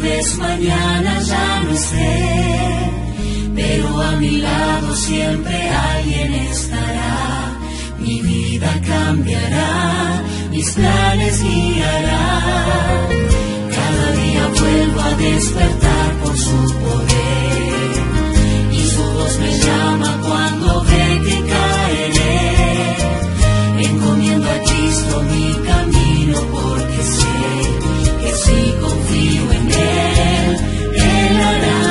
vez mañana ya no esté, pero a mi lado siempre alguien estará. Mi vida cambiará, mis planes guiará. Cada día vuelvo a despertar por su poder, y su voz me llama cuando ve que caeré. Encomiendo a Cristo mi camino, porque sé que si confío en Él, Él hará.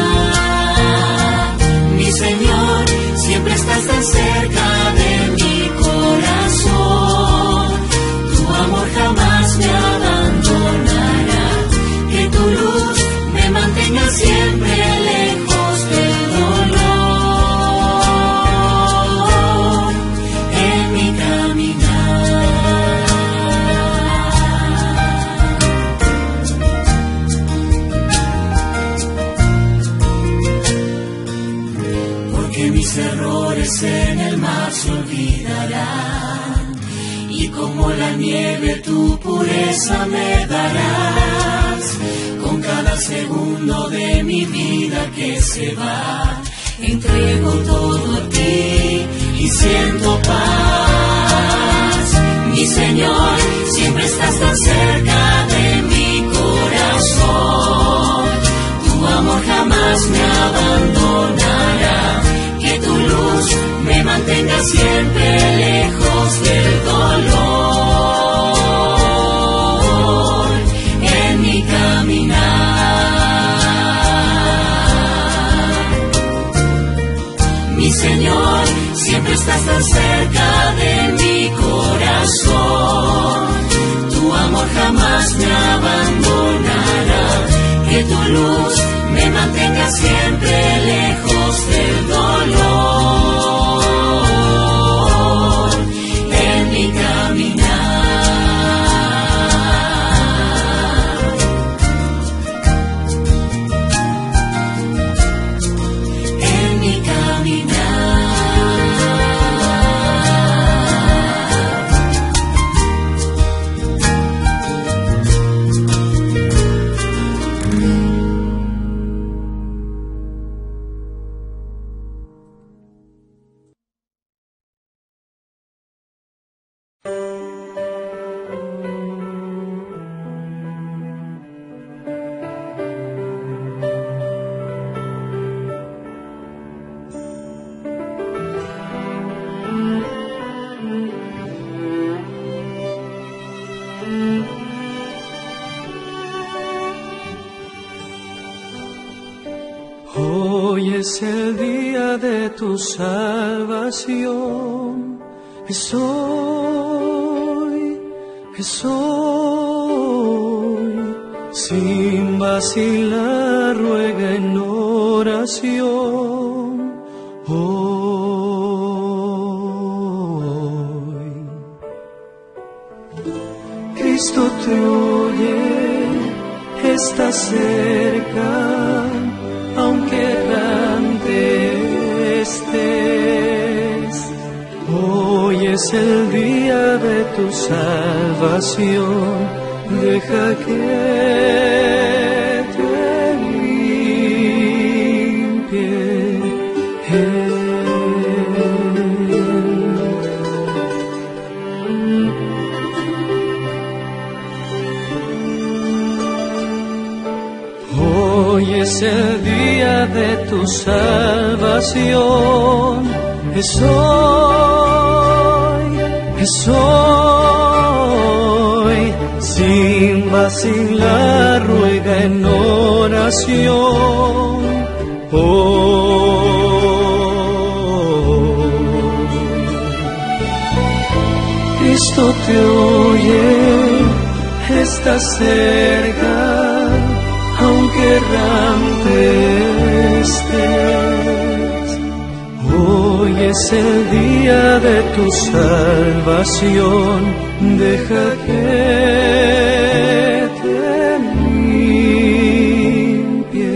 Mi Señor, siempre estás tan cerca de mi corazón. Tu amor jamás me abandonará. Que tu luz me mantenga siempre lejos del dolor en mi caminar. Porque mis errores en el mar se olvidarán, y como la nieve tu pureza me darás. Con cada segundo de mi vida que se va, entrego todo a ti y siento paz. Mi Señor, siempre estás tan cerca de mi corazón. Tu amor jamás me abandonará. Que tu luz me mantenga siempre lejos del dolor en mi caminar. Mi Señor, siempre estás tan cerca de mi corazón. Tu amor jamás me abandonará. Que tu luz me mantenga siempre lejos del dolor en mi caminar. En mi caminar. Hoy es el día de tu salvación. Es hoy, sin vacilar ruega en oración. Hoy Cristo te oye, está cerca, aunque errante estés. Hoy es el día de tu salvación. Deja que te limpie. Hoy es el día de tu salvación. Es hoy, sin vacilar ruega en oración. Cristo te oye, está cerca, aunque errante estés. Hoy es el día de tu salvación. Deja que te limpie.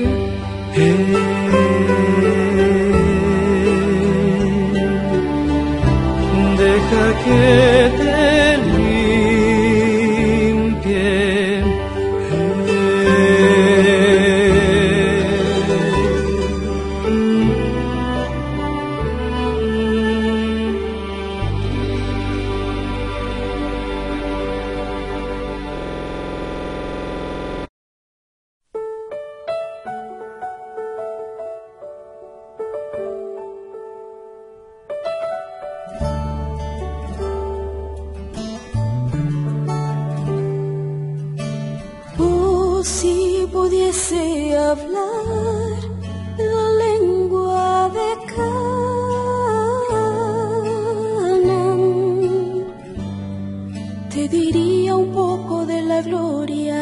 Deja que te limpie. si pudiese hablar la lengua de Canaán, te diría un poco de la gloria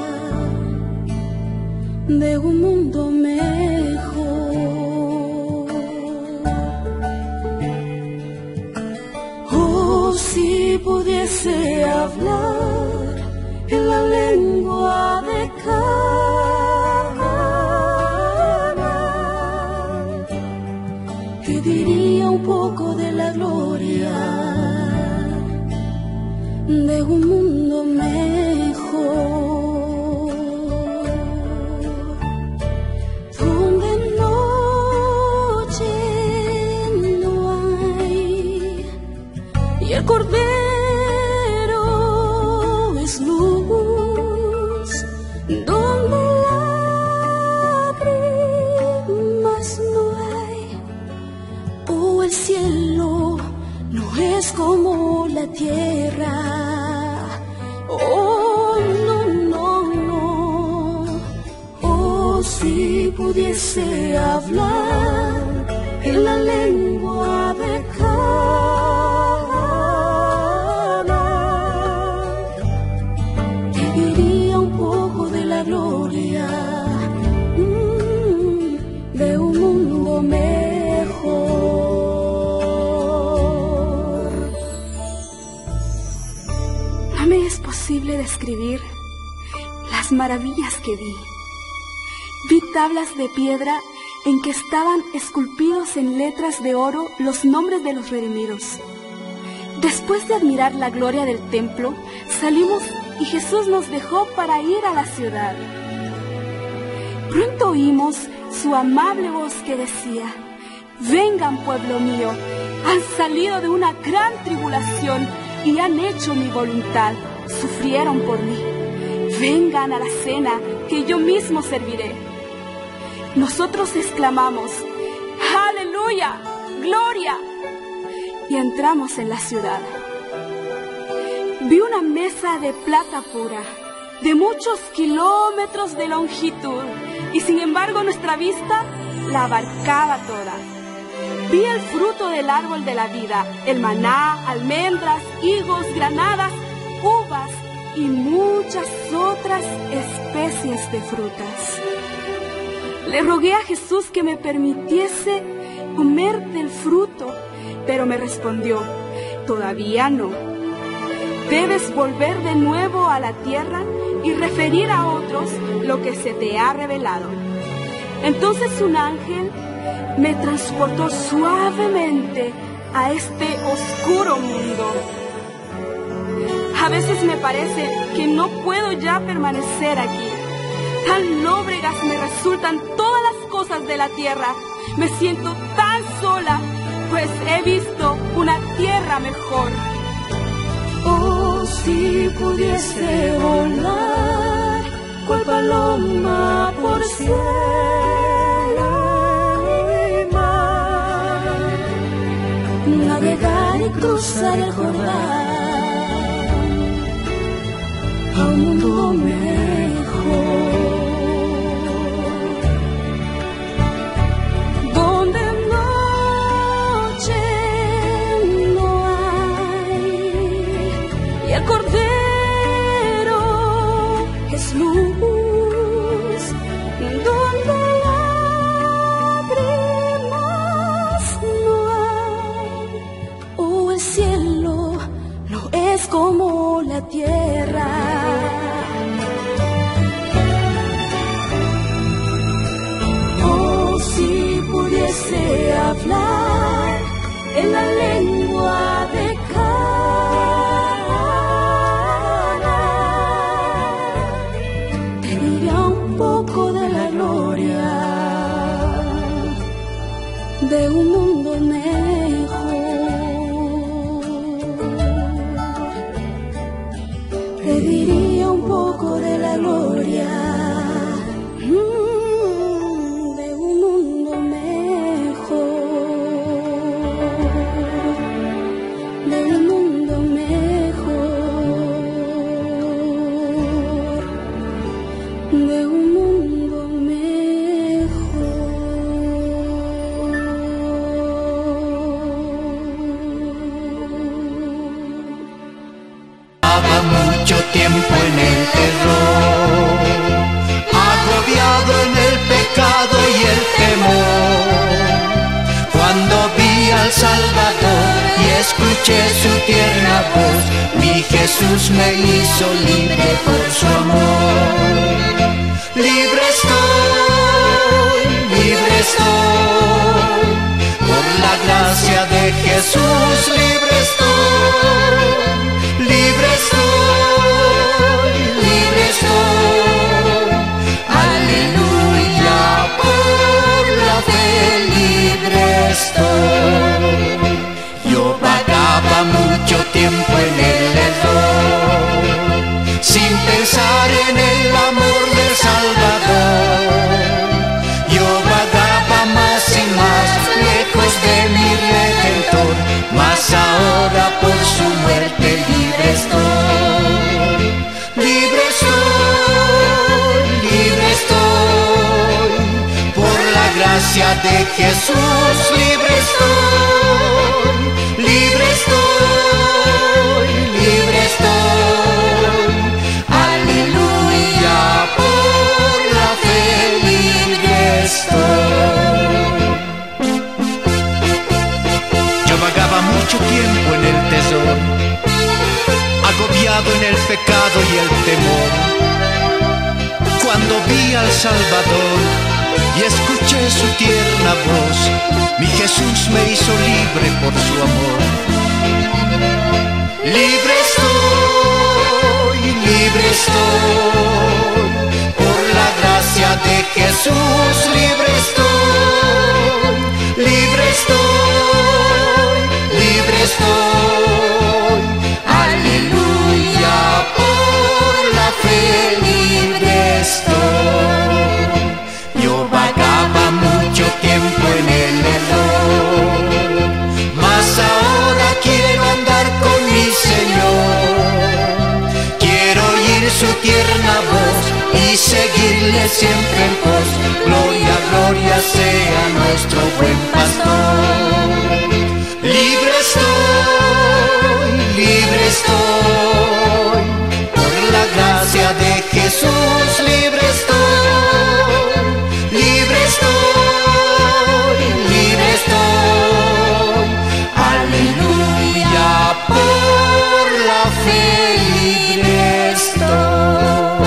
de un mundo mejor. Oh, si pudiese hablar en la lengua de Canaán, te diría un poco de la gloria de un mundo mejor. El Cordero es luz, donde lágrimas no hay. Oh, el cielo no es como la tierra. Oh, no, no, no. Oh, si pudiese hablar en la lengua de gloria de un mundo mejor. No me es posible describir las maravillas que vi. Vi tablas de piedra en que estaban esculpidos en letras de oro los nombres de los redimidos. Después de admirar la gloria del templo, salimos y Jesús nos dejó para ir a la ciudad. Pronto oímos su amable voz que decía: vengan, pueblo mío, han salido de una gran tribulación y han hecho mi voluntad, sufrieron por mí. Vengan a la cena que yo mismo serviré. Nosotros exclamamos: ¡Aleluya! ¡Gloria! Y entramos en la ciudad. Vi una mesa de plata pura, de muchos kilómetros de longitud, y sin embargo nuestra vista la abarcaba toda. Vi el fruto del árbol de la vida, el maná, almendras, higos, granadas, uvas y muchas otras especies de frutas. Le rogué a Jesús que me permitiese comer del fruto, pero me respondió: todavía no. Debes volver de nuevo a la tierra y referir a otros lo que se te ha revelado. Entonces un ángel me transportó suavemente a este oscuro mundo. A veces me parece que no puedo ya permanecer aquí. Tan lóbregas me resultan todas las cosas de la tierra. Me siento tan sola, pues he visto una tierra mejor. Oh, si pudiese volar cual paloma por cielo y mar, navegar y cruzar el Jordán a un mundo mejor. El Cordero es luz, donde lágrimas no hay. Oh, el cielo no es como la tierra. Oh, si pudiese hablar en la lengua de de un mundo mejor, te diría un poco de la gloria de un mundo mejor, de un mundo mejor, escuché su tierna voz, mi Jesús me hizo libre por su amor. Libre estoy, por la gracia de Jesús, libre estoy, libre estoy, libre estoy, aleluya, por la fe libre estoy. Yo vagaba mucho tiempo en el error, sin pensar en el amor del Salvador. Yo vagaba más y más lejos de mi Redentor, mas ahora por su muerte libre estoy, libre estoy, libre estoy, por la gracia de Jesús, libre estoy, libre estoy, libre estoy, aleluya, por la fe libre estoy. Yo vagaba mucho tiempo en el tesoro, agobiado en el pecado y el temor. Cuando vi al Salvador y escuché su tierna voz, mi Jesús me hizo libre por su amor. Libre estoy, por la gracia de Jesús, libre estoy, libre estoy, libre estoy, aleluya, por la fe libre estoy. Yo vagaba mucho tiempo en el error, mas ahora quiero andar con mi Señor. Quiero oír su tierna voz y seguirle siempre en pos. Gloria, gloria sea nuestro buen pastor. Libre estoy, por la gracia de Jesús, libre estoy, libre estoy, libre estoy, aleluya, por la fe libre estoy.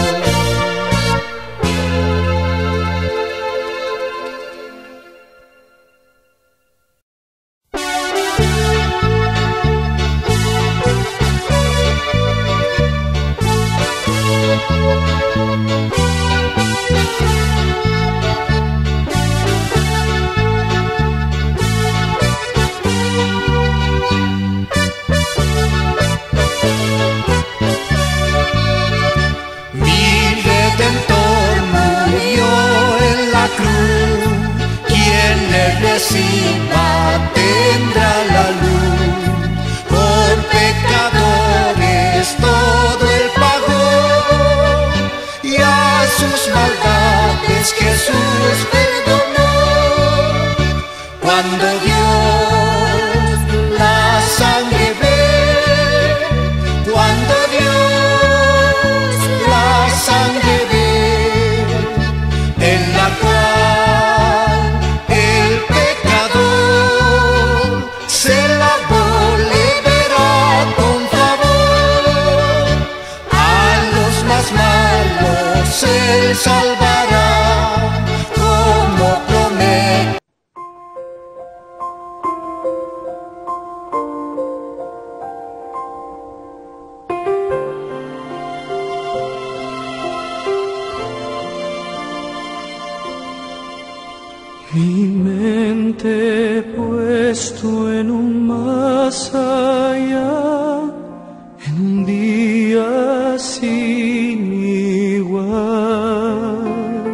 Reciba tendrá la luz, por pecadores todo el pagó, y a sus maldades Jesús perdonó. Cuando Dios la sangre ve, cuando Dios la sangre ve, en la cual Él salvará como promete. Mi mente puesto en un más allá, en un día sin igual,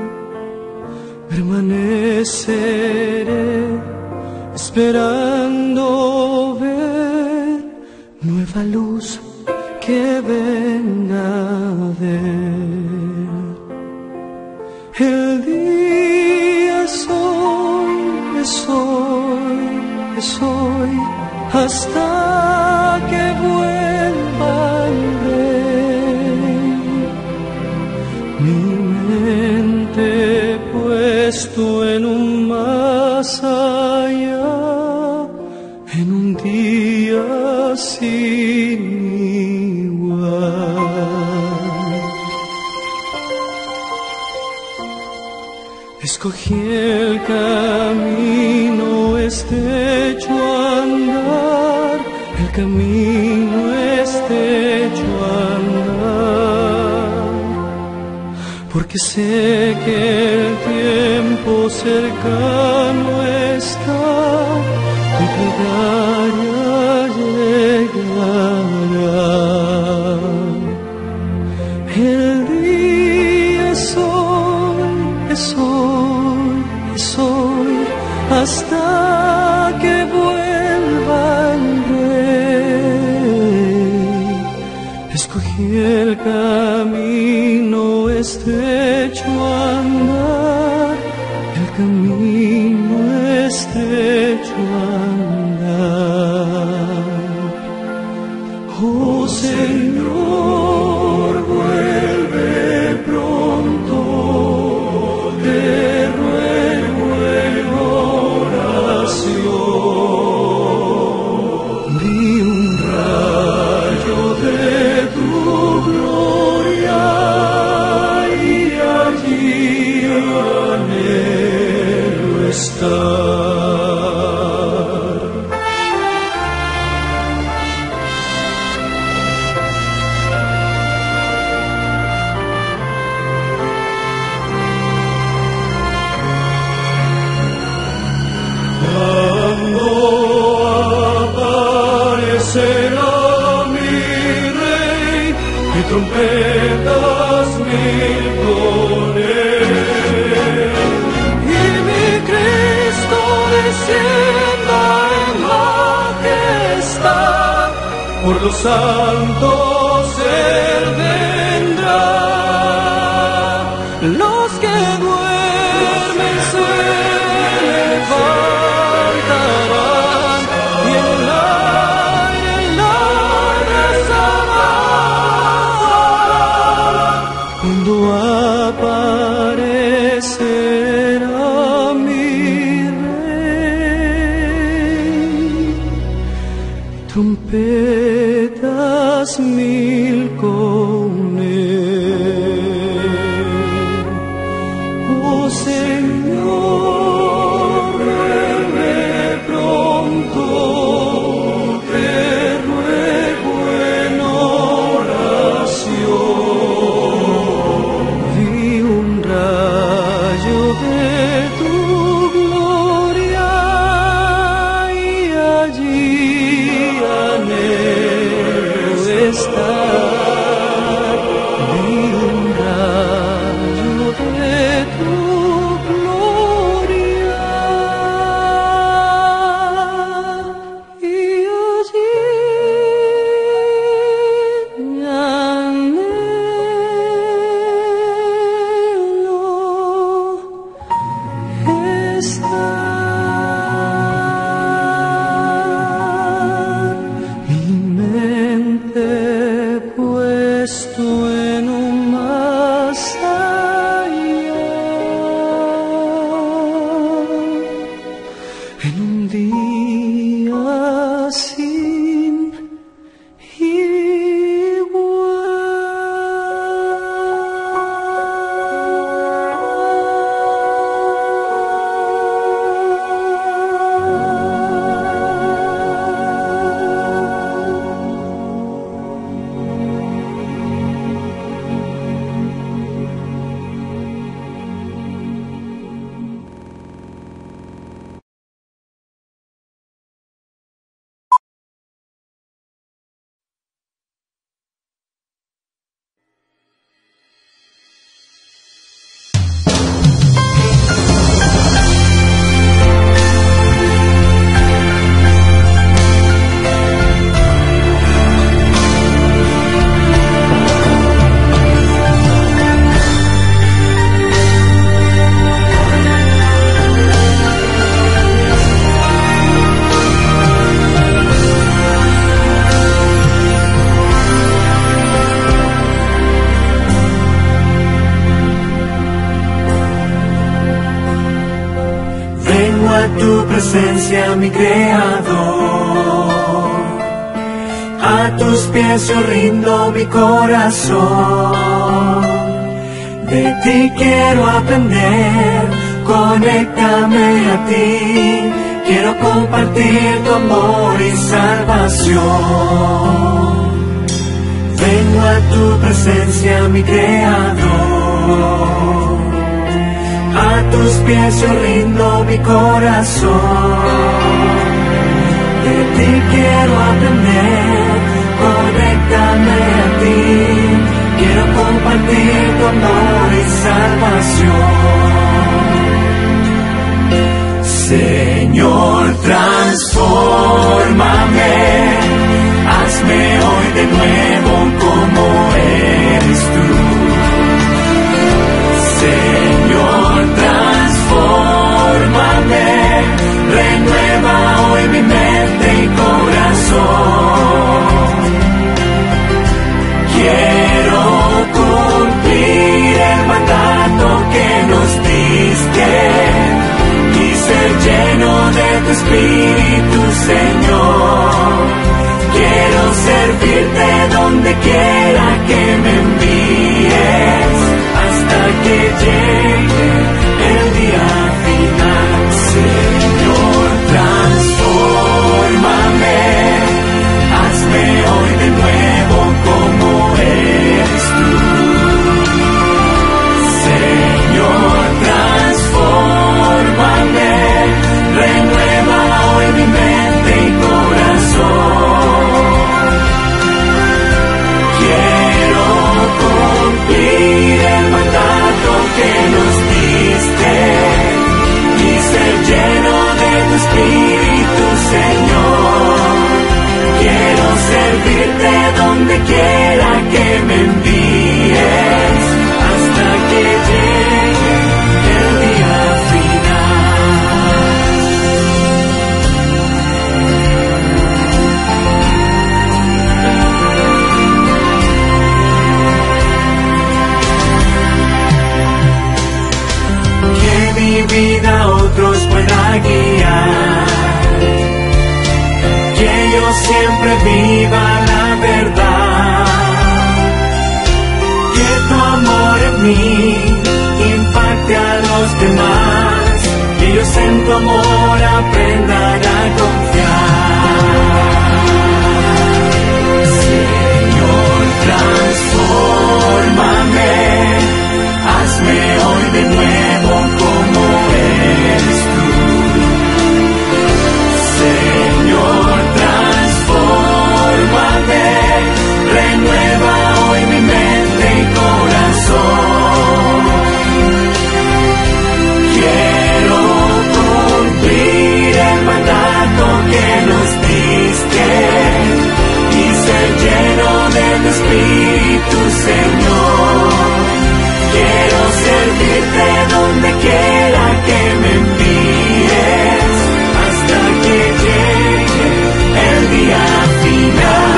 permaneceré esperando ver nueva luz que venga de él. El día es hoy, hasta que vuelva el Rey. Mi mente puesto en un más allá, en un día Escogí el camino estrecho a andar, el camino estrecho a andar, porque sé que el tiempo cercano está y llegará, llegará. El día es hoy, es hoy, es hoy, hasta que vuelva el Rey. Escogí el camino estrecho a andar, el camino estrecho a andar. Oh Señor, vuelve pronto, te ruego en oración. Vi un rayo de tu gloria y allí anhelo estar. Será mi Rey, y trompetas mil con él, y mi Cristo descienda en majestad, por los santos Él vendrá. Los que duermen se levantarán, y en el cuando aparecerá mi Rey, trompetas mil con él. Oh Señor, vuelve pronto, te ruego en oración. De tu gloria y allí anhelo estar. Vi un rayo de tu gloria y allí mi mente puesto en un más allá, en un día sin tu presencia, mi Creador. A tus pies yo rindo mi corazón. De ti quiero aprender conéctame a ti, quiero compartir tu amor y salvación. Vengo a tu presencia, mi Creador, a tus pies yo rindo mi corazón. De ti quiero aprender, conéctame a ti, quiero compartir tu amor y salvación. Señor, transfórmame, hazme hoy de nuevo como eres tú. Señor, transfórmame, renueva hoy mi mente y corazón. Quiero cumplir el mandato que nos diste y ser lleno de tu Espíritu, Señor. Quiero servirte donde quiera que me envíes, hasta que llegue el día final. Señor, transfórmame, hazme hoy de nuevo como eres tú. Señor, transfórmame, renueva hoy mi mente y corazón. Quiero cumplir el mandato que nos diste y ser lleno de tu Espíritu, Señor. Quiero servirte donde quiera que me envíes, hasta que llegue el día final. Que mi vida a otros pueda guiar, que yo siempre viva la verdad, que tu amor en mí impacte a los demás, que ellos en tu amor aprendan a confiar. Señor, transfórmame, hazme hoy de nuevo como eres tú. Señor, transfórmame, renueva hoy mi mente y corazón. Quiero cumplir el mandato que nos diste y ser lleno de tu Espíritu, Señor. Quiero servirte donde quiera que me envíes, hasta que llegue el día final.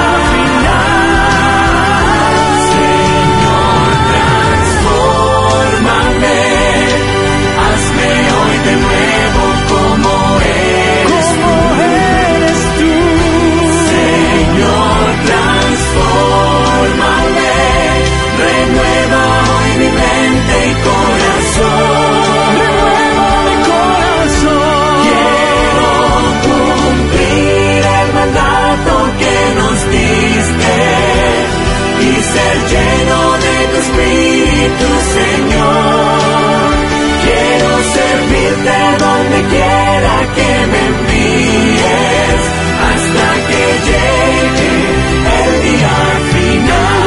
Señor, transfórmame, hazme hoy de nuevo como eres tú. Señor, transfórmame, renueva hoy mi mente y corazón. Renueva mi corazón. Quiero cumplir el mandato que nos diste y ser lleno de tu Espíritu, Señor. Quiero servirte donde quiera que me envíes, hasta que llegue el día final.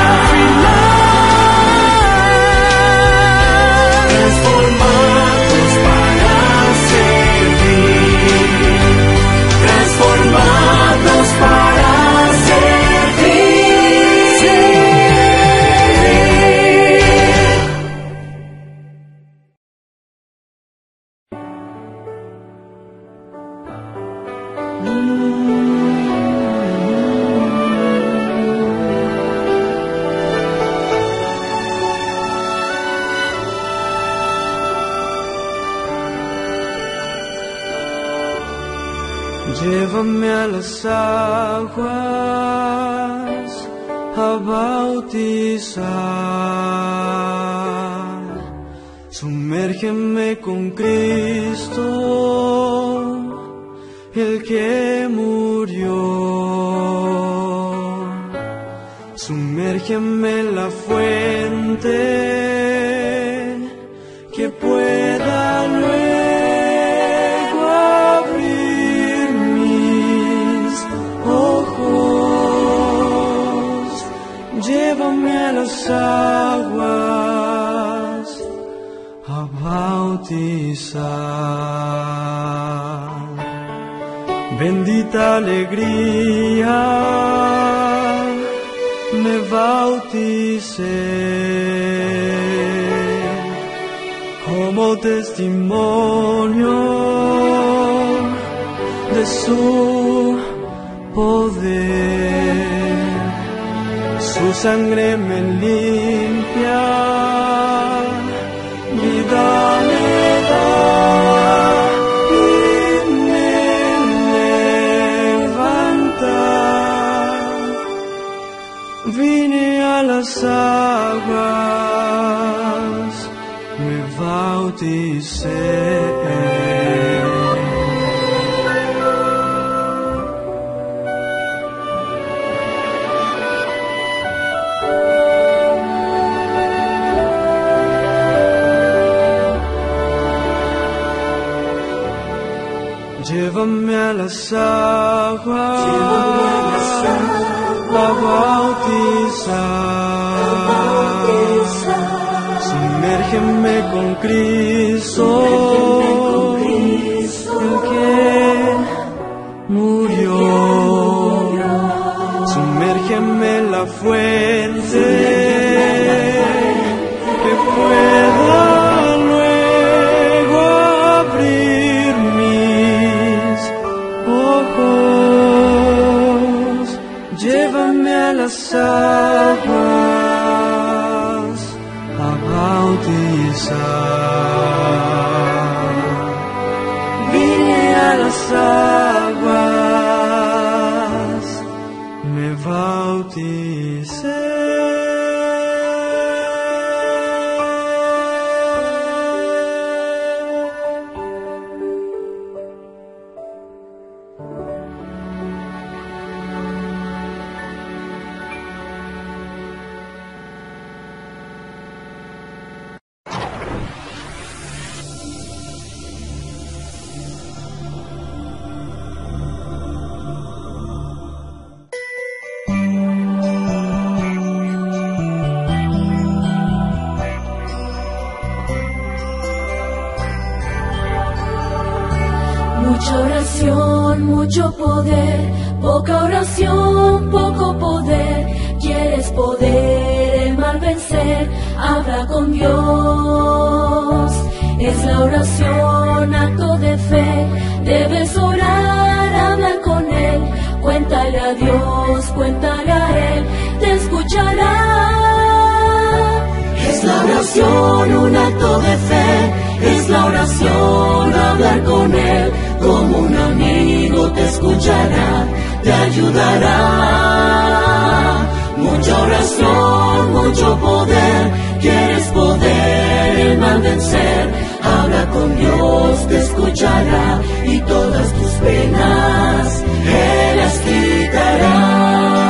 Transformados para servir, transformados para servir. Llévame a las aguas a bautizar, Sumérgeme con Cristo, el que murió. Sumérgeme en la fuente que pueda luego abrir mis ojos. Llévame a las aguas a bautizar. Bendita alegría, me bauticé como testimonio de su poder. Su sangre me limpia, vida me da y me levanta. Vine a las aguas, me bauticé. Llévame a las aguas, a bautizar. Sumérgeme con Cristo, el que murió. Sumérgeme en la fuente que pueda luego abrir mis ojos. Llévame a las aguas a bautizar. Vine a las aguas, me bauticé. Mucha oración, mucho poder, poca oración, poco poder. ¿Quieres poder el mal vencer? Habla con Dios. Es la oración, acto de fe. Debes orar, hablar con Él. Cuéntale a Dios, cuéntale a Él, te escuchará. Es la oración, un acto de fe. Es la oración, hablar con Él. Como un amigo te escuchará, te ayudará. Mucha oración, mucho poder. ¿Quieres poder el mal vencer? Habla con Dios, te escuchará. Y todas tus penas Él las quitará.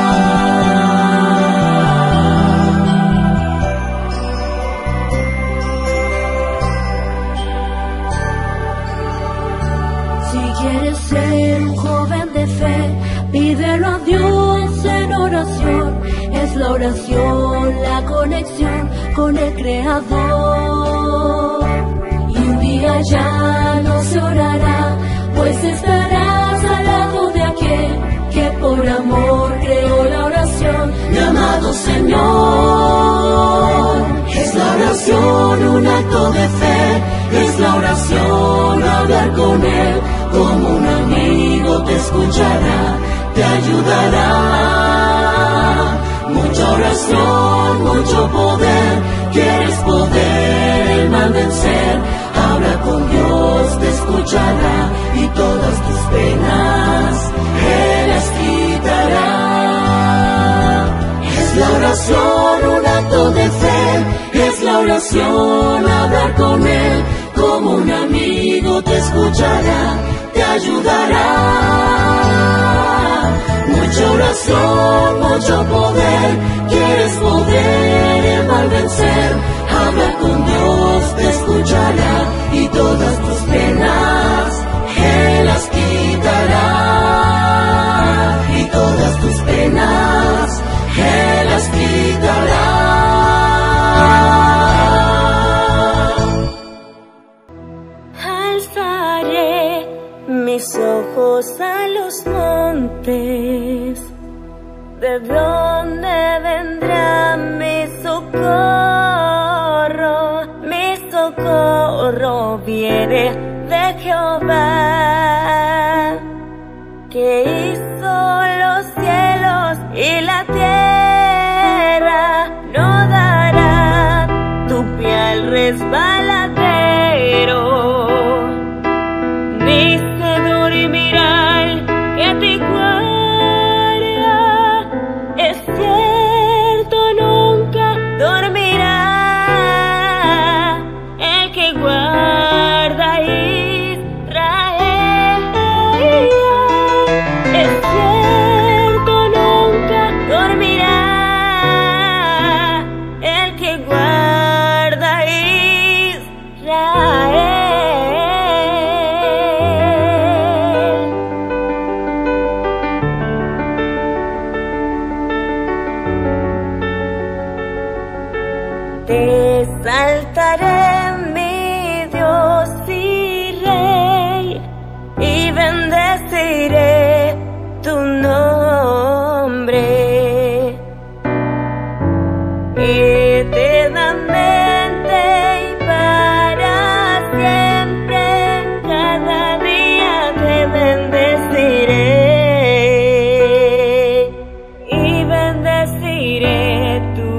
Quieres ser un joven de fe, pídelo a Dios en oración. Es la oración, la conexión con el Creador. Y un día ya no se orará, pues estarás al lado de aquel que por amor creó la oración, llamado Señor. Es la oración, un acto de fe. Es la oración, hablar con Él. Como un amigo te escuchará, te ayudará. Mucha oración, mucho poder. ¿Quieres poder el mal vencer? Habla con Dios, te escuchará. Y todas tus penas Él las quitará. Es la oración, un acto de fe. Es la oración, hablar con Él, como un amigo te escuchará, te ayudará. Mucha oración, mucho poder, quieres poder el mal vencer, habla con Dios, te escuchará y todas tus penas Él las quitará, y todas tus penas Él las quitará. Alzaré mis ojos a los montes, ¿de dónde vendrá mi socorro? Mi socorro viene de Jehová, que hizo los cielos y la tierra. No dará tu pie al resbaladero, ni se dormirá el que te guarda. Es cierto, nunca dormirá el que guarda a Israel. Es cierto, nunca dormirá el que guarda a Israel. Te exaltaré, mi Dios y Rey, y bendeciré tu nombre eternamente y para siempre. Cada día te bendeciré y bendeciré tu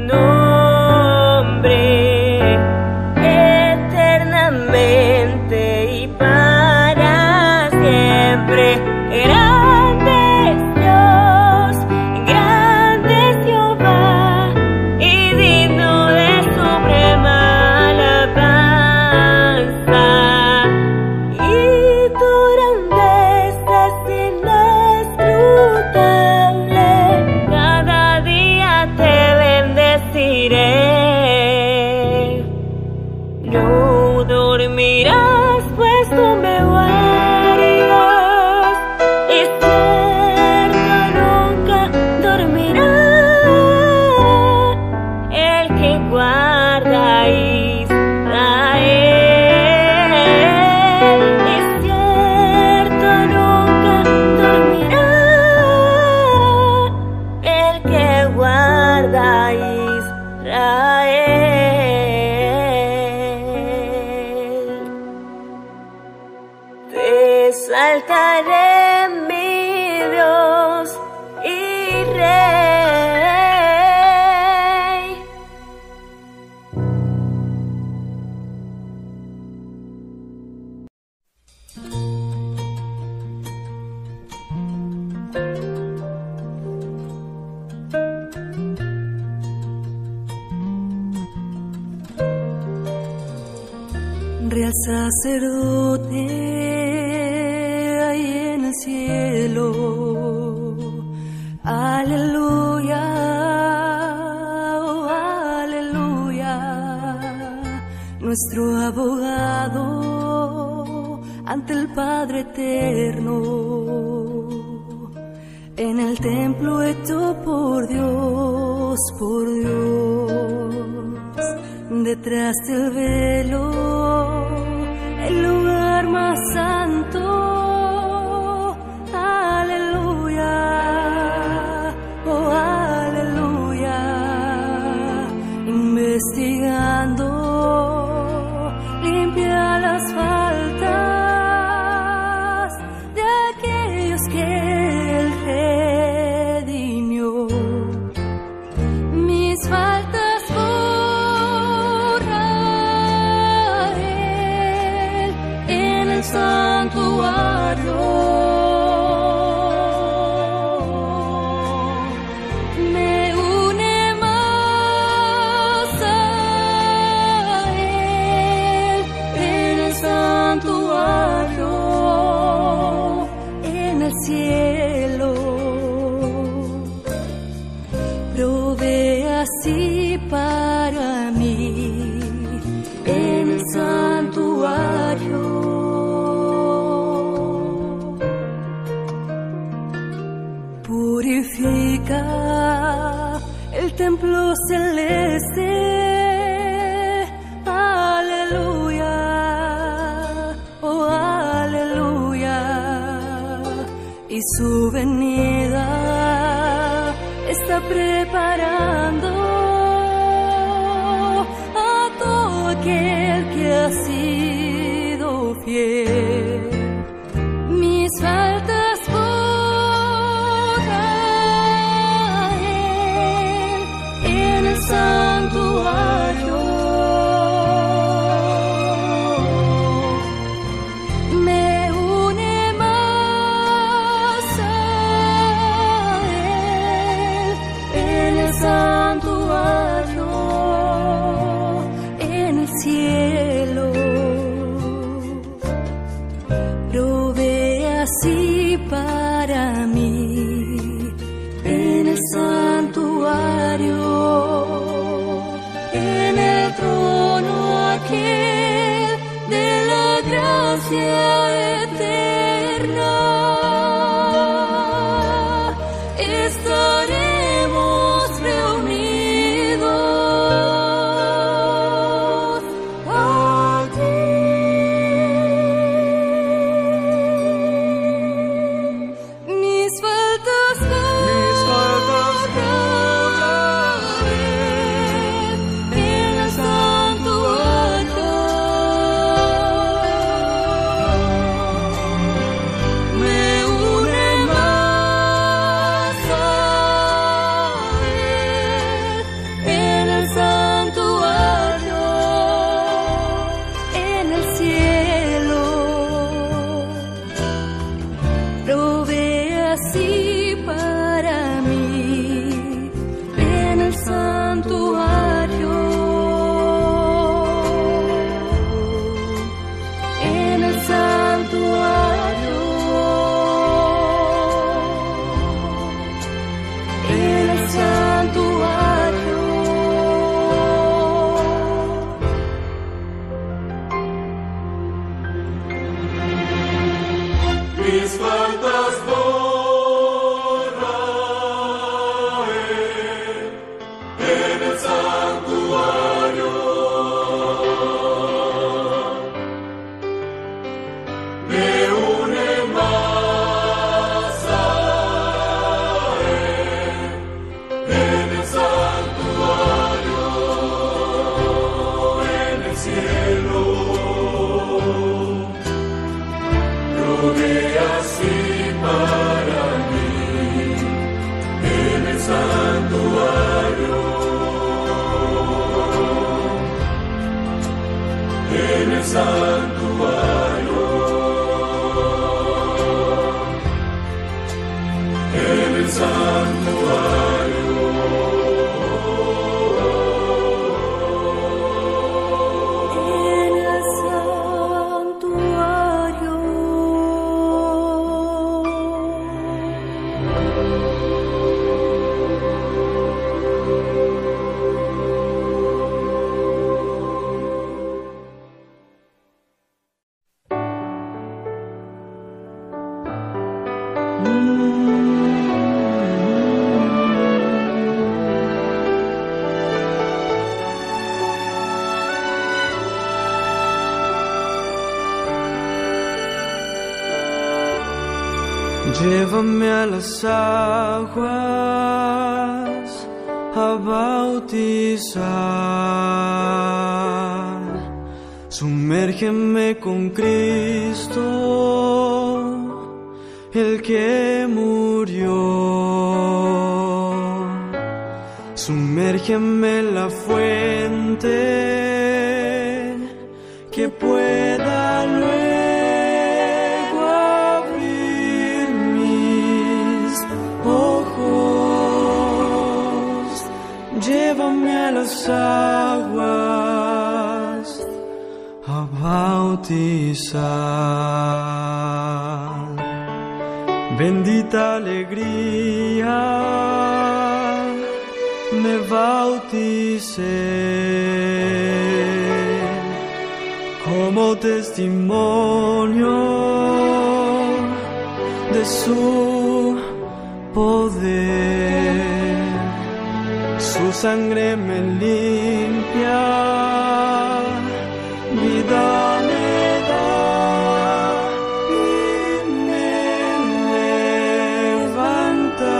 nombre eternamente y para siempre. Grande es Dios, grande es Jehová, y digno de suprema alabanza. Y tu grandeza es inescrutable, cada día te bendeciré. No dormirás, pues tú me guardas. Es cierto, nunca dormirá el que guarda a Israel. Es cierto, nunca dormirá el que guarda a Israel. Te exaltaré, mi Dios y Rey. Real sacerdote ahí en el cielo, aleluya, oh, aleluya, nuestro abogado ante el Padre eterno, en el templo hecho por Dios, detrás del velo, el lugar más santo, aleluya, oh aleluya, investigando, limpia las faltas de aquellos que Él redimió. Mis faltas borra Él en el santo cielo. Provee así para mí en el santuario, en el trono aquel de la gracia eterna. Estaremos reunidos allí. Mis faltas borraré en el santuario. Me une más a él en el santuario, en el cielo. Provee así para mí en el santuario, en el santuario, en el santuario. Mis faltas borraré en el santuario. Me une más a él en el santuario, en el cielo. Provee así para mí en el santuario, en el santuario, en el santuario. En el santuario. Llévame a las aguas a bautizar, sumérgeme con Cristo, el que murió. Sumérgeme en la fuente que pueda luego abrir mis ojos. Llévame a las aguas a bautizar. Bendita alegría, me bauticé como testimonio de su poder. Su sangre me limpia, vida me da y me levanta.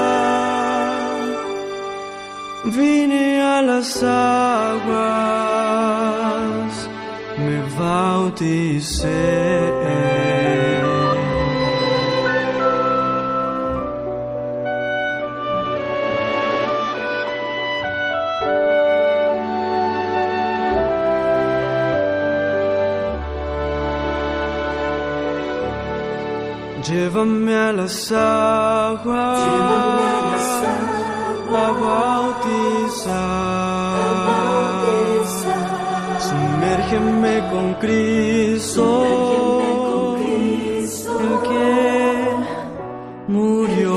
Vine a las aguas, me bauticé. Llévame a las aguas, a bautizar. Sumérgeme con Cristo, el que murió.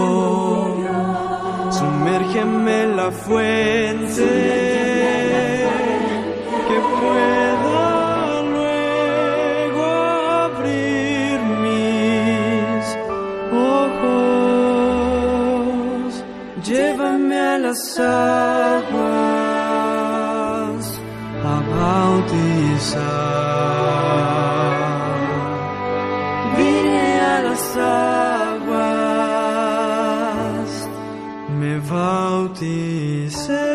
Sumérgeme en la fuente que pueda luego abrir mis ojos. Llévame a las aguas a bautizar. Vine a las aguas, me bauticé.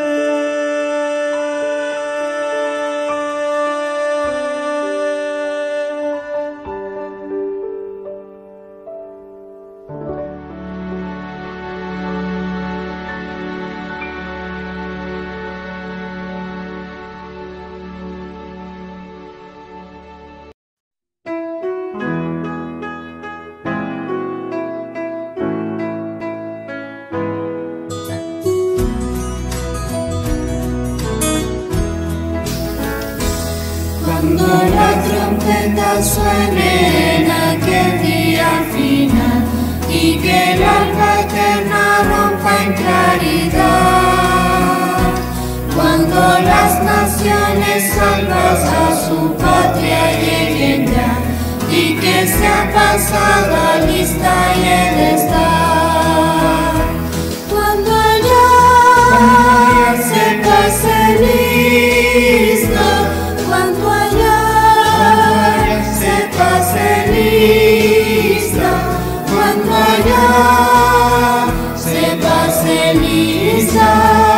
Cuando la trompeta suene en aquel día final y que el alba eterna rompa en claridad, cuando las naciones salvas a su patria lleguen ya y que sea pasada lista y el estar, cuando allá se pase listo, cuando allá se pase lista, cuando allá se pase lista,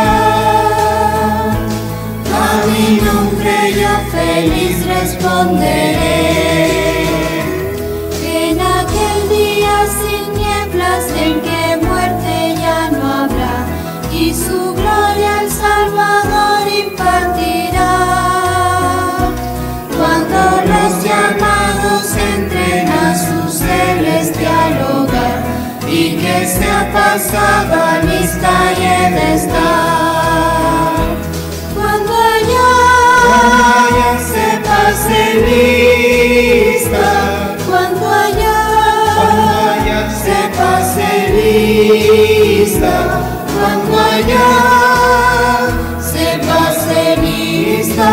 a mi nombre yo feliz responderé. En aquel día sin nieblas en que muerte ya no habrá y su gloria el Salvador impartirá. Cuando los llamados entren a su celestial hogar y que sea pasada lista y he de estar. Cuando allá se pase lista, cuando allá se pase lista, cuando allá se pase lista,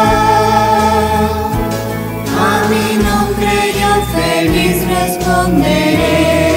a mi nombre yo feliz responderé.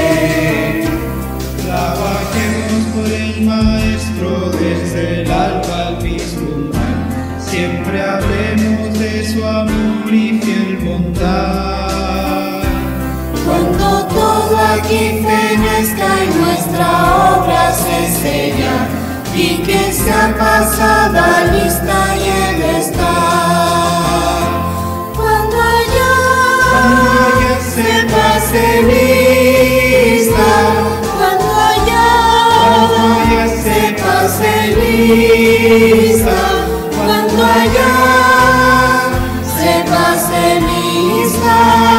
Trabajemos por el Maestro desde el alba al vislumbrar. Siempre hablemos de su amor y fiel bondad. Cuando todo aquí fenezca y nuestra obra se sella y que sea pasada lista y el estar. Cuando allá se pase lista, cuando allá se pase lista, cuando allá se pase lista,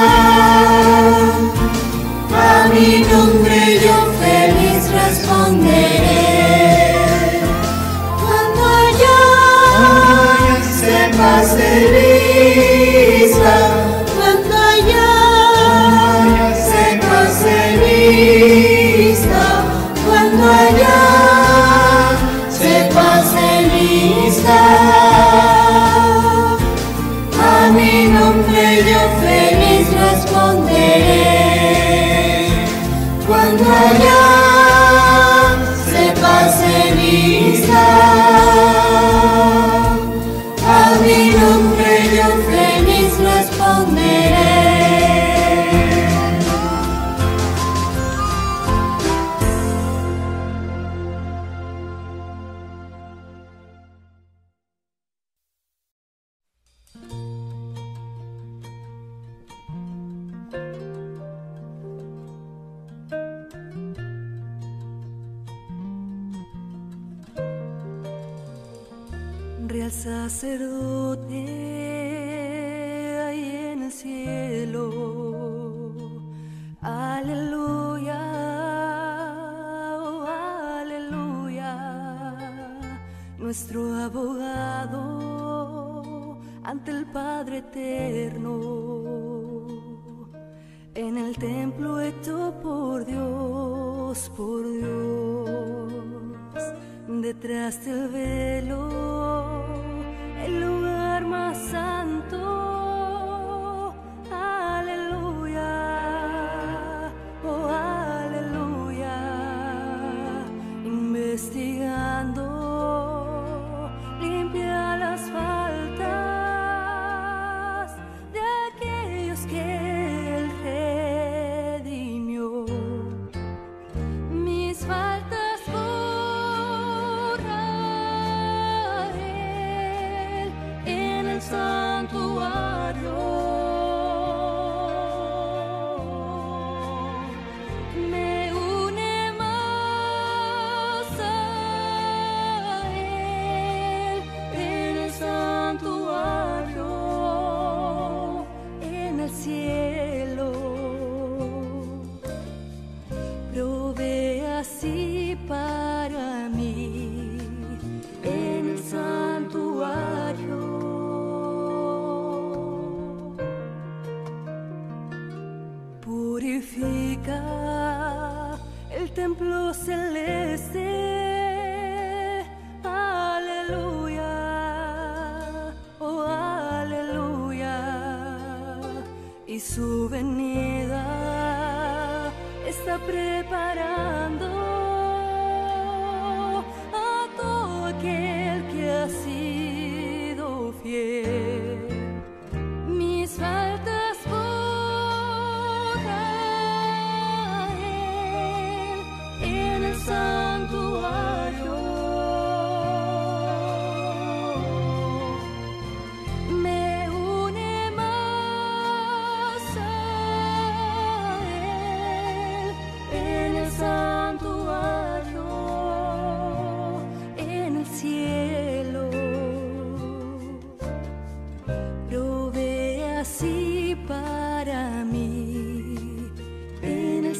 a mi nombre yo feliz responderé. Cuando allá se pase lista, cuando allá se pase lista, cuando allá se pase lista, a mi nombre yo feliz responderé. Cuando allá se pase lista, a mi nombre yo feliz responderé. Real sacerdote ahí en el cielo, aleluya, oh, aleluya, nuestro abogado ante el Padre eterno. En el templo hecho por Dios, detrás del velo, el lugar más santo. Aleluya, oh aleluya, investigando, limpia las faltas de aquellos que Él redimió. Mis faltas borra Él en el santuario. Me une más a Él en el santuario, en el cielo. Provee así para mí en el santuario. Purifica el templo celeste. Aleluya, oh aleluya. Y su venida está preparando a todo aquel que ha sido fiel. Mis faltas borra Él en el santuario. Me une más a Él en el santuario, en el cielo. Provee así para mí en el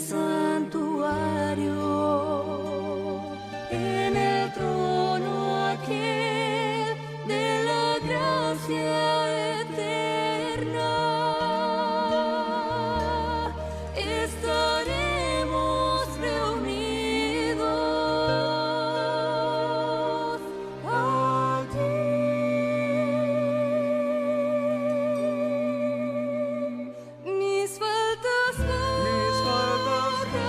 santuario, en el trono aquel de la gracia eterna. Estaremos reunidos allí. Mis faltas borra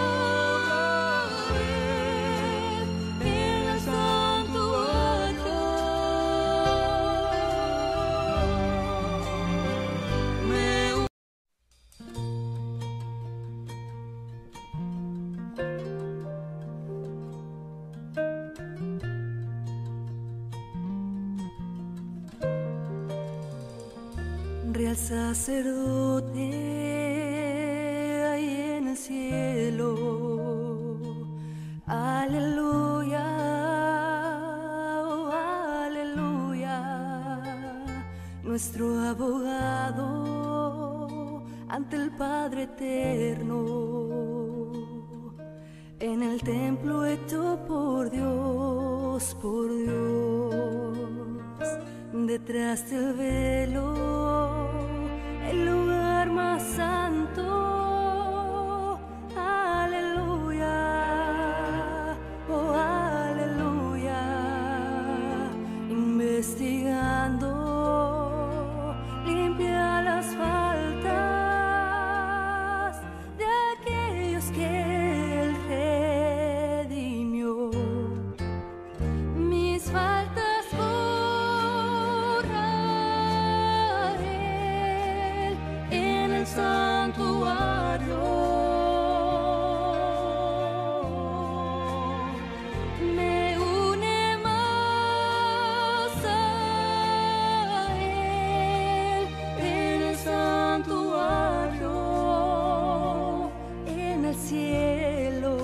Él en el santuario. Real sacerdote ahí en el cielo. Aleluya, oh aleluya. Nuestro abogado ante el Padre eterno. En el templo hecho por Dios, detrás del velo, el lugar más santo. Aleluya, oh aleluya, investigando, limpia las faltas de aquellos que Él redimió. Mis faltas borra Él en el santuario. Me une más a Él en el santuario, en el cielo.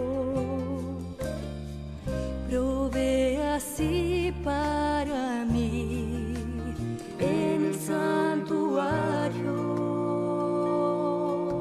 Provee así para mí en el santuario.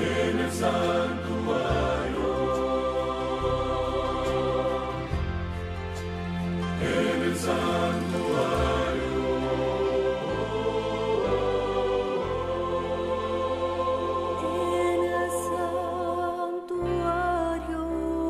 en el santuario, en el santuario, en el santuario.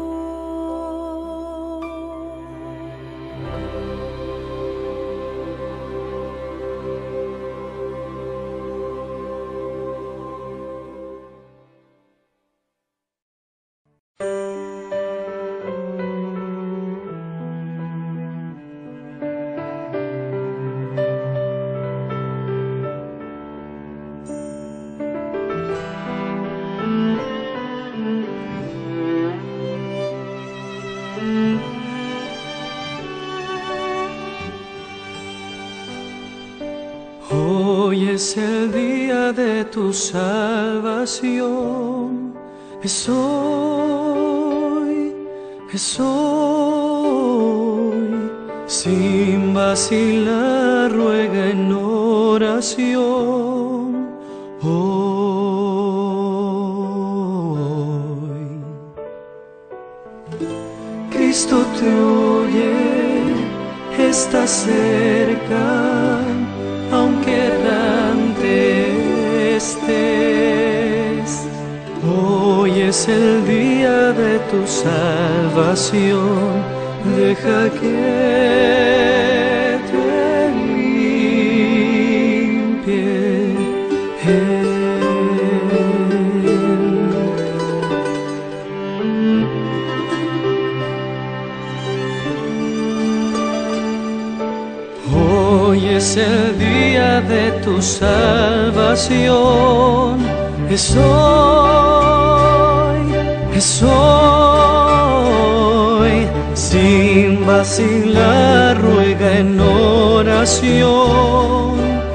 Hoy es el día de tu salvación, es hoy, sin vacilar ruega en oración, hoy. Cristo te oye, está cerca, aunque errante estés. Hoy es el día de tu salvación, deja que te limpie Él. Hoy es el día de tu salvación, es hoy, sin vacilar ruega en oración,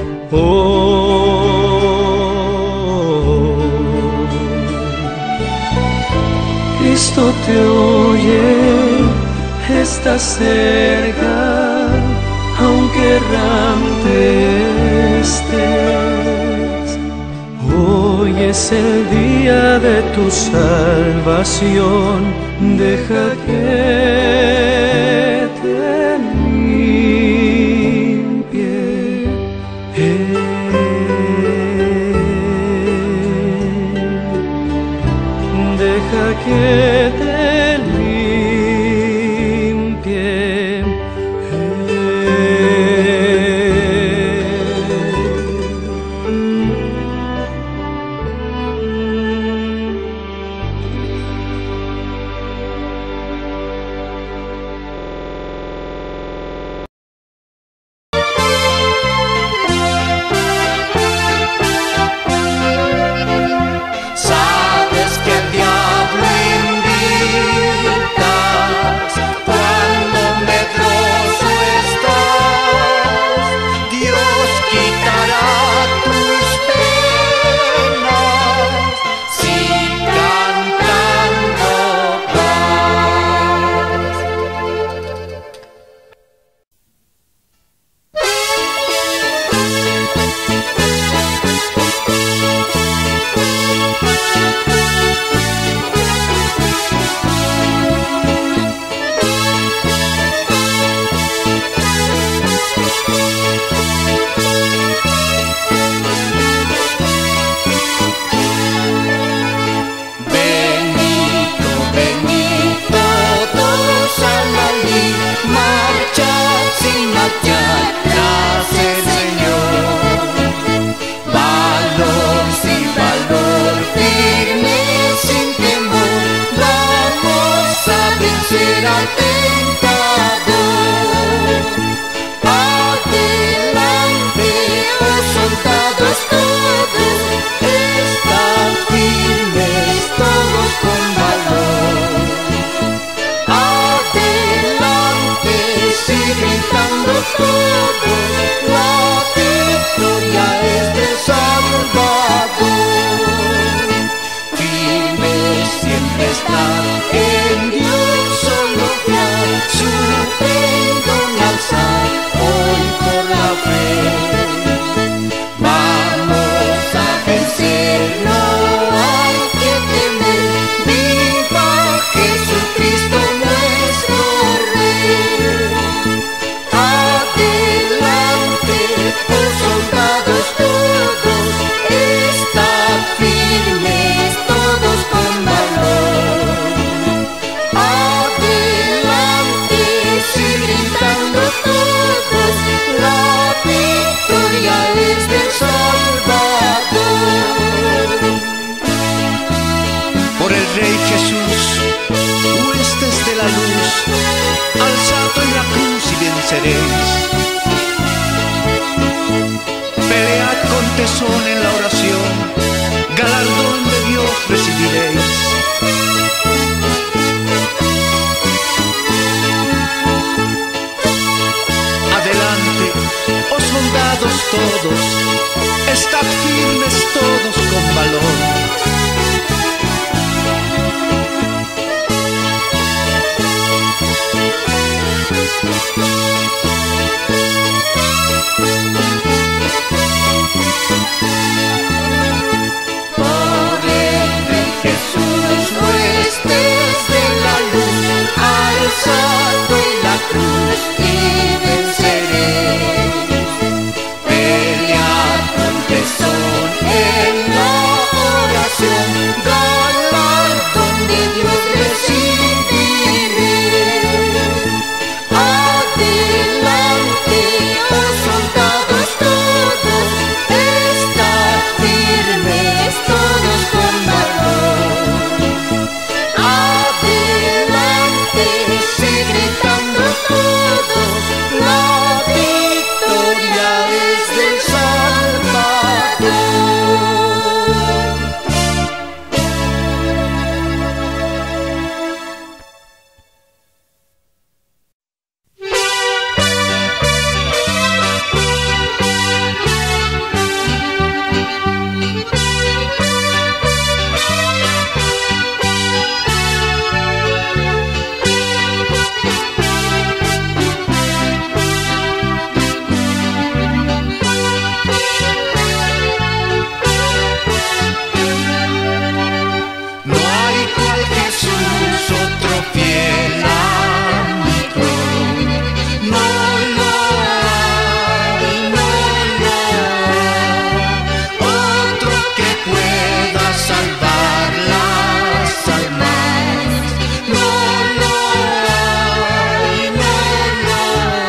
Cristo te oye, está cerca, aunque errante estés. Hoy es el día de tu salvación, deja que te limpie Él. Deja que te limpie Sabes que el diablo invitas cuando medroso estás. Dios quitará tus penas si cantando vas. Benito, Benito, todos a la lid, marchad sin marchar tras el Señor. Valor sin valor, firme sin temor, vamos a vencer al tentador. Adelante, oh soldados todos, están firmes todos con valor. Adelante, sí gritando todos. Rey Jesús, huestes de la luz, alzado en la cruz y venceréis. Pelead con tesón en la oración, galardón de Dios recibiréis. Adelante, oh soldados todos, estad firmes todos con valor. Por el Rey Jesús, huestes de la luz, alzado en la cruz y venceréis. Pelead con tesón en la oración, galardón de Dios recibiréis. Adelante, oh soldados todos, estad firmes todos con valor. Adelante, sí gritando todos, la victoria es del Salvador. No hay cual Jesús, otro fiel amigo. No lo hay, no lo hay. Otro que pueda salvar las almas. No lo hay, no lo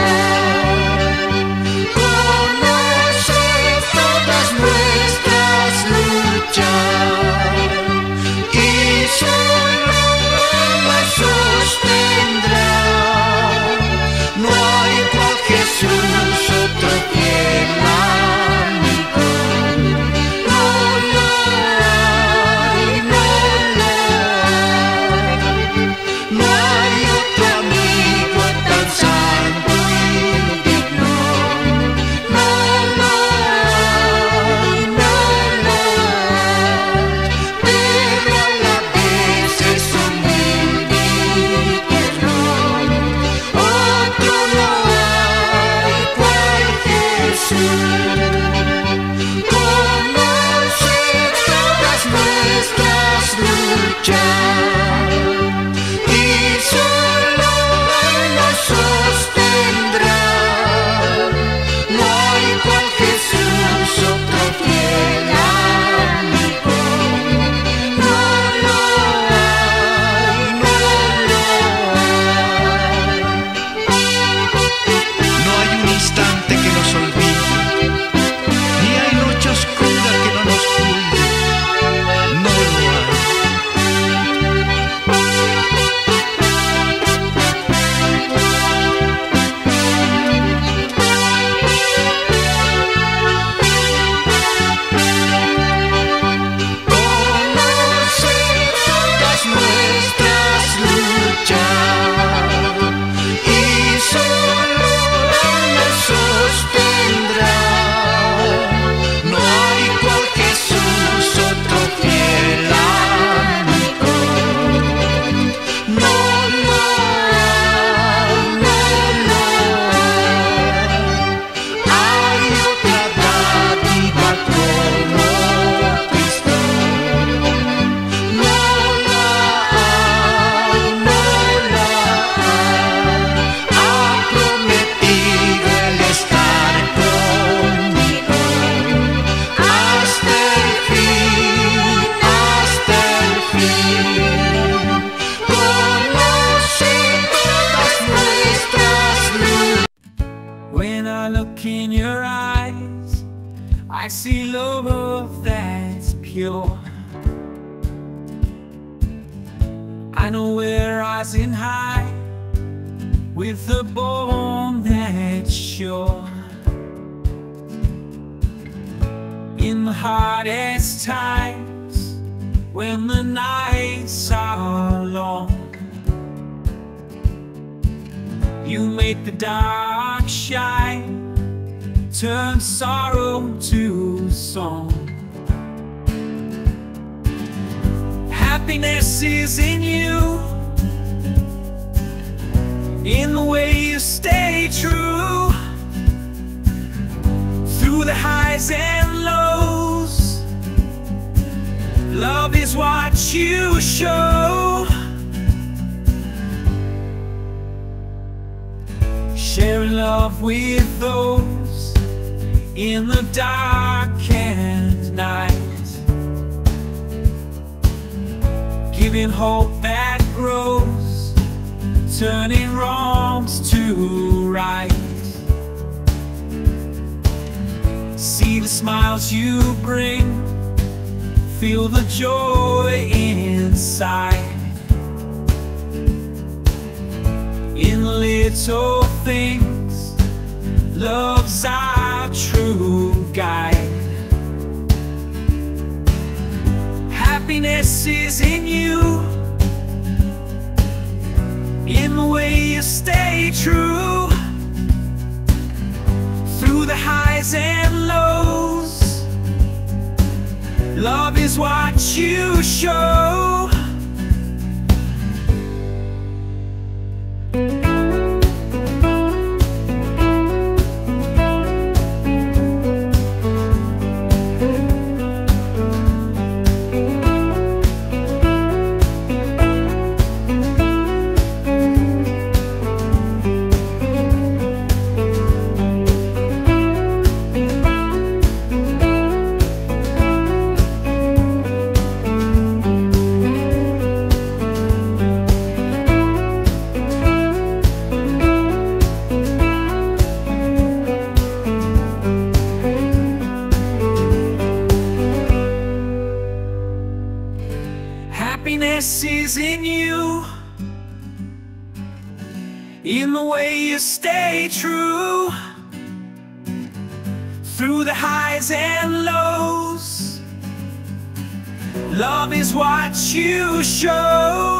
hay. Conoces todas nuestras luchas y solo Él las sostendrá. No hay cual Jesús, otro fiel amigo. No lo hay, no lo hay. No hay otro amigo tan santo y digno. No lo hay, no lo hay. Pero a la vez es humilde y tierno. Otro no hay cual Jesús. Conoce todas nuestras luchas y solo Él nos sostendrá. No hay cual Jesús, otro fiel amigo. No lo hay, no lo hay. No hay un instante que nos olvide, ni hay noche oscura que no nos cuide. No lo hay. Conoce todas nuestras luchas y solo Él nos sostendrá. No hay cual Jesús, otro fiel amigo. No lo hay, no lo hay. Hay otra dádiva como Cristo. No la hay, no la hay. Ha prometido el estar conmigo hasta el fin, hasta el fin. Conoce todas nuestras luchas. When I look in your eyes, I see love that's pure. I know we're rising high with a bone that's sure. In the hardest times, when the nights are long, you make the dark shine, turn sorrow to song. Happiness is in you, in the way you stay true, through the highs and lows. Love is what you show. Sharing love with those in the dark and night, giving hope that grows, turning wrongs to right. See the smiles you bring, feel the joy inside. In little things, love's our true guide. Happiness is in you, in the way you stay true, through the highs and lows. Love is what you show. Happiness is in you, in the way you stay true, through the highs and lows. Love is what you show.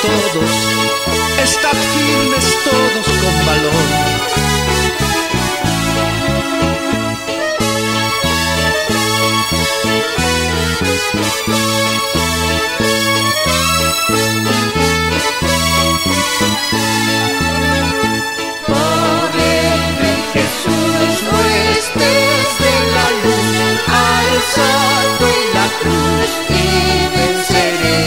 todos, estad firmes todos con valor. Alzado en la cruz y venceré.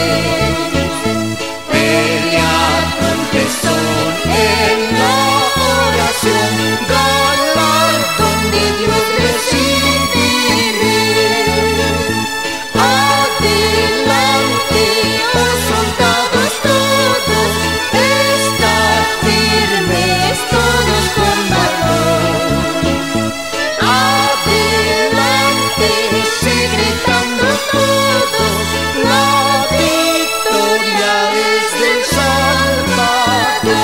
Pelead con tesón en la oración, galardón de Dios recibiré. Adelante, oh soldados todos, estad firmes todos con valor. Gritando todos, la victoria es del Salvador.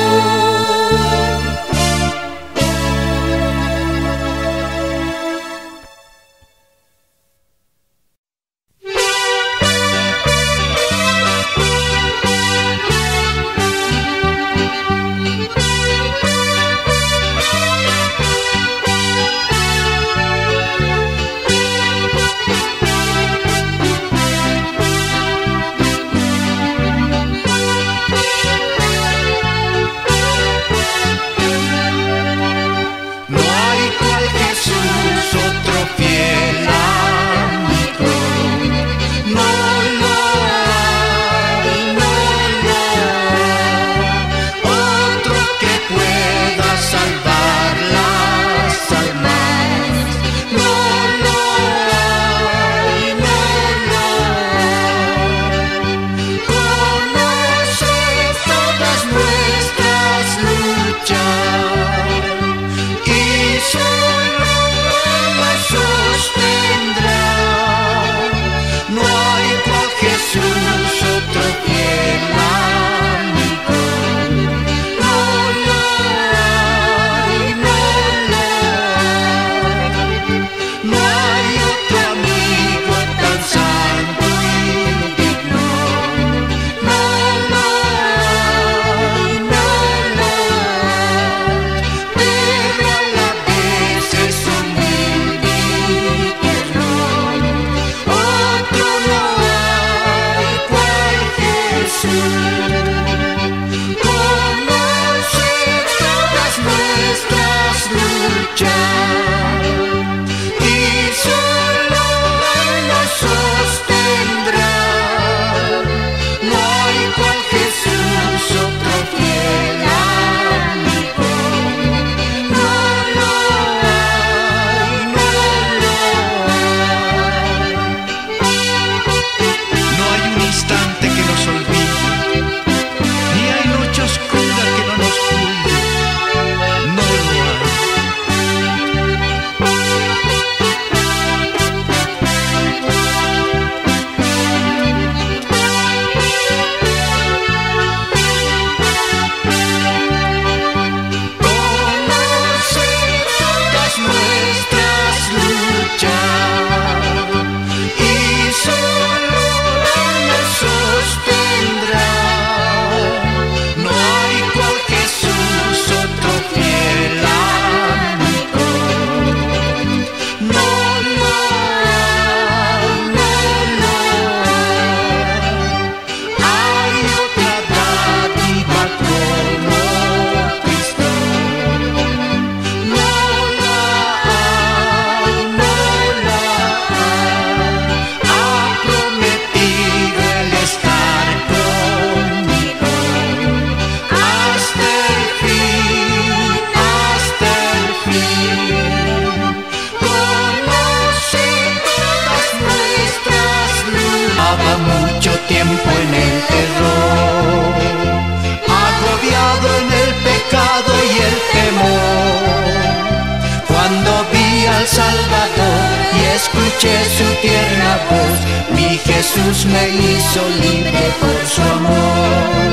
escuché su tierna voz, mi Jesús me hizo libre por su amor.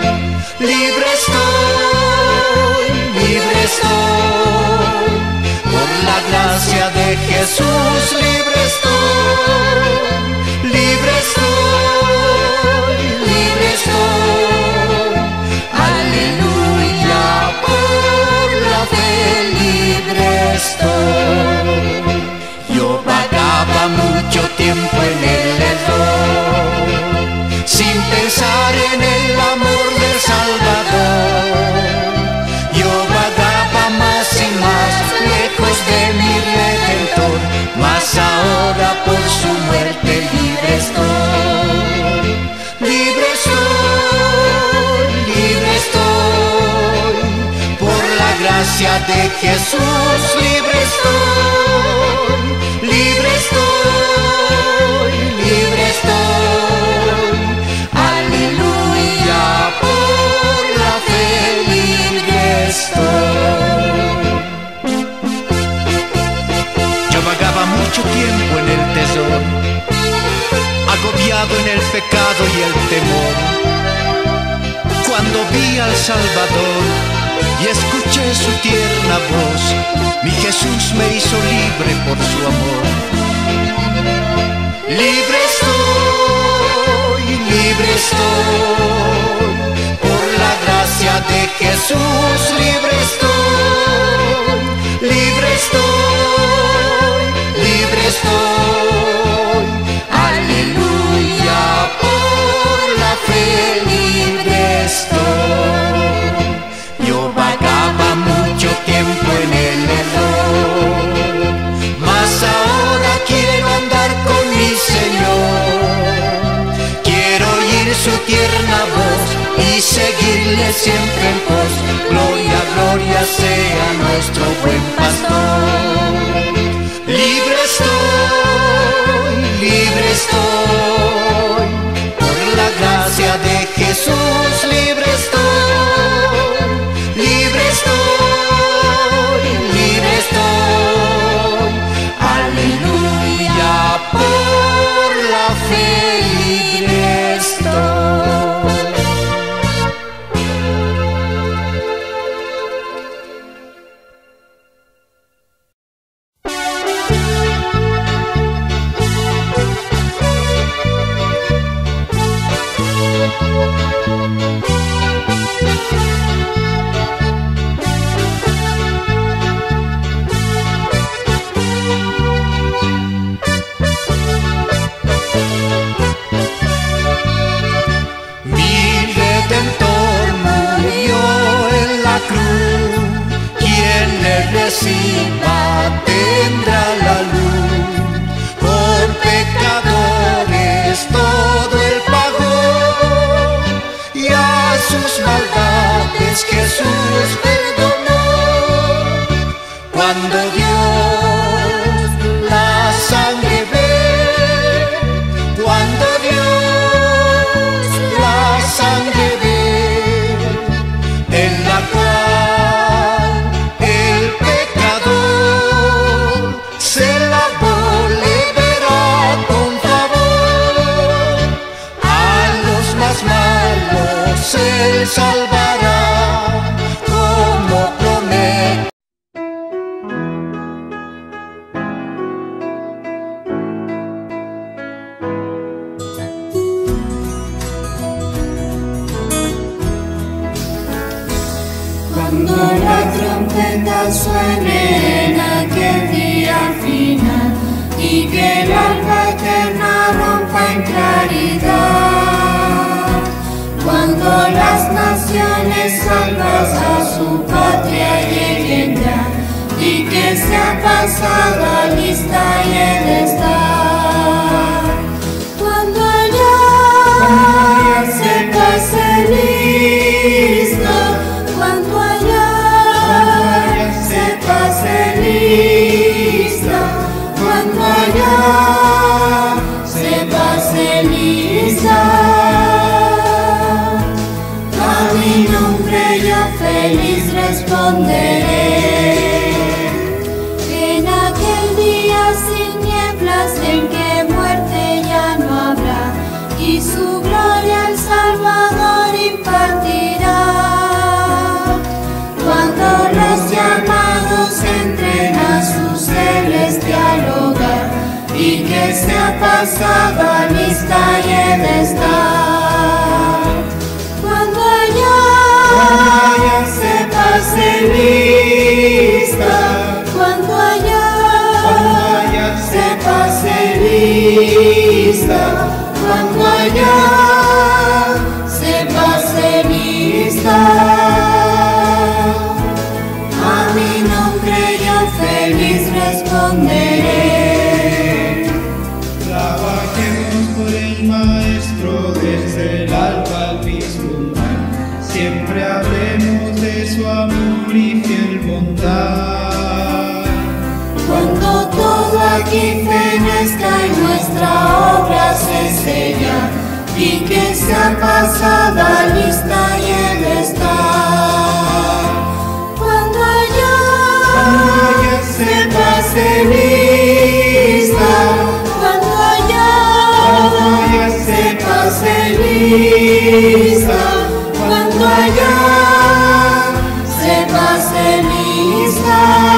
Libre estoy, por la gracia de Jesús, libre estoy, libre estoy, libre estoy. gracia de Jesús libre estoy, libre estoy, libre estoy. Aleluya, por la fe libre estoy. Yo vagaba mucho tiempo en el tesoro, agobiado en el pecado y el temor. Cuando vi al Salvador y escuché su tierna voz, mi Jesús me hizo libre por su amor. Libre estoy, por la gracia de Jesús, libre estoy, libre estoy, libre estoy. Aleluya, por la fe libre estoy. Yo vagaba mucho tiempo en el error, mas ahora quiero andar con mi Señor. Quiero oír su tierna voz y seguirle siempre en pos. Gloria, gloria sea nuestro buen pastor. Libre estoy, por la gracia de Jesús, libre estoy, libre estoy, libre estoy. Aleluya, por la fe libre estoy. Reciba tendrá la luz, por pecadores todo él pagó, y a sus maldades Jesús perdonó. Cuando Dios la sangre ve, cuando Dios la sangre ve, en la cual Él salvará como promete. Cuando la trompeta suene en aquel día final y que el alba eterna rompa en claridad, cuando las naciones salvas a su patria lleguen ya, y que sea pasada lista y el estar, cuando allá se pase listo, cuando allá se pase listo, cuando allá se pase lista. Mi nombre yo feliz responderé. En aquel día sin nieblas en que muerte ya no habrá, y su gloria el Salvador impartirá. Cuando los llamados entren a su celestial hogar, y que sea pasada lista y el estar. Cuando allá se pase lista, cuando allá se pase lista, cuando allá se pase lista, a mi nombre yo feliz responderé. Trabajemos por el Maestro desde el alba al vislumbrar, siempre hablemos de su amor y fiel bondad. bondad. Cuando todo aquí fenezca y nuestra obra se sella, y que sea pasada lista y el estar. Cuando allá se pase lista, cuando allá se pase lista, cuando allá se pase lista,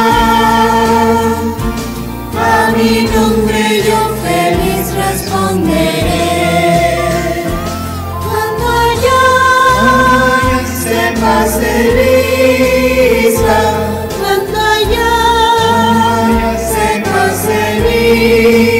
a mi nombre yo feliz responderé. Cuando allá se pase lista, cuando allá se pase lista.